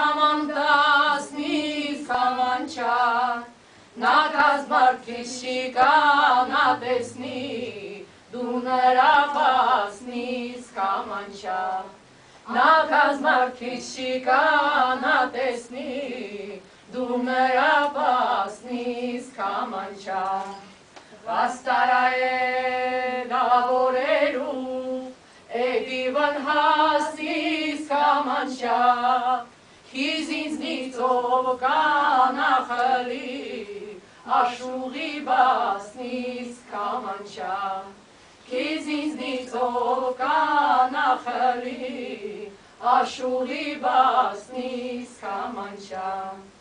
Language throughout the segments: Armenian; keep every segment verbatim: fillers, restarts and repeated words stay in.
Կամանդասնից կամանչա, նա կազմարդիշի կանատեսնի, դու նրա պասնից կամանչա, նա կազմարդիշի կանատեսնի, դու նրա պասնից կամանչա, վաստարա է դավորերու, Էդիվան հասից կամանչա, քիզ ինձնիցով կանախլի, աշուղի բասնից կամանչա, քիզ ինձնիցով կանախլի, աշուղի բասնից կամանչա,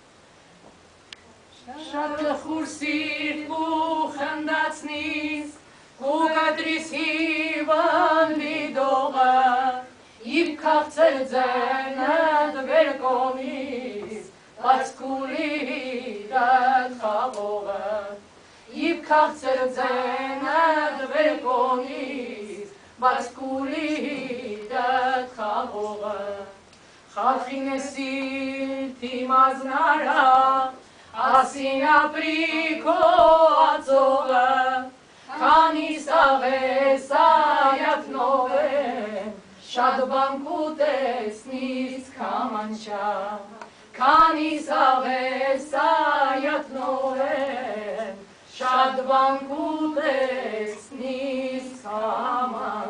շատ լխուր սիրտ ու խնդացնից, ու կտրիս հիվան լիդողը, իբ կաղցել ձենդ վեր կողմից, բայց կուլի դատ խաղողը, իբ կաղցել ձենդ վեր կողմից, բայց կուլի դատ խաղողը, խալխին է սիրտի մազնարա, ասին ապրիկո ածողը, Քանի սաղես այատնով եմ, շատ բան կուտեսնից կամանչա, Քանի սաղես այատնով եմ, շատ բան կուտեսնից կամանչա,